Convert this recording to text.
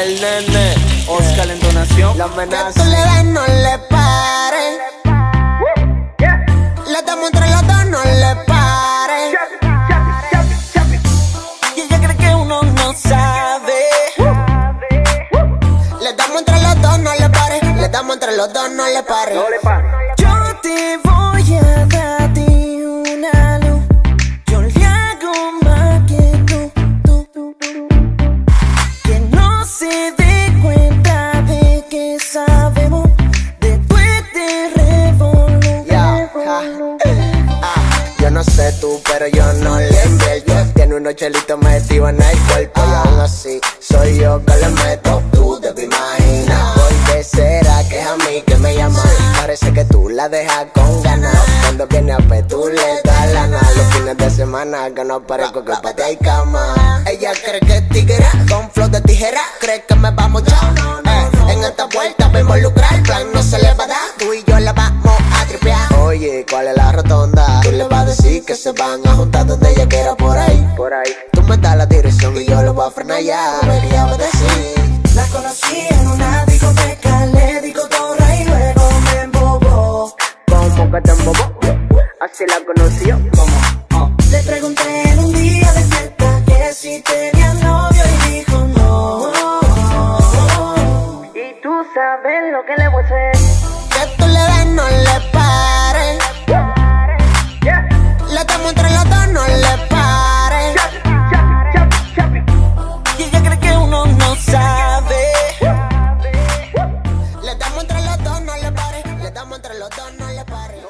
El nene, Oscar la entonación. La amenaza. Que tú le das, no le pares. Le damos entre los dos, no le pares. Y ella cree que uno no sabe. Le damos entre los dos, no le pares. Le damos entre los dos, no le pares. Yo te voy a dar una luz. Yo le hago más que tú. Que no se dé cuenta de que sabemos después de Yo no sé tú, pero yo no le invierto. Tiene unos chelitos metidos en el cuerpo y aún así soy yo que le meto. Tú te imaginas por qué será que es a mí que me llama. Parece que tú la dejas con ganas. Cuando viene a ver tú le das lana. Los fines de semana que no parezco que pa' ti hay cama. Ella cree que es tigre con flow de tijera. Cree que me vamos ya. En esta vuelta me involucrar. El plan no se le va a dar. Tú y yo la vamos a tripear. Oye, ¿cuál es la rotonda? Tú le vas a decir que se van a juntar donde ella quiera por ahí. Tú me das la dirección y yo lo voy a frenar ya. Debería obedecer. La conocí en una discoteca, le digo torra y luego me embobó. ¿Cómo que te embobó? Así la conocí yo. ¿Cómo? Le pregunté en un día de fiesta que si tenía novio y dijo no. Y tú sabes lo que le voy a hacer. Que tú le das, no le pares. Le damos entre los dos, no le pares. Y ella cree que uno no sabe. Le damos entre los dos, no le pares. Le damos entre los dos, no le pares.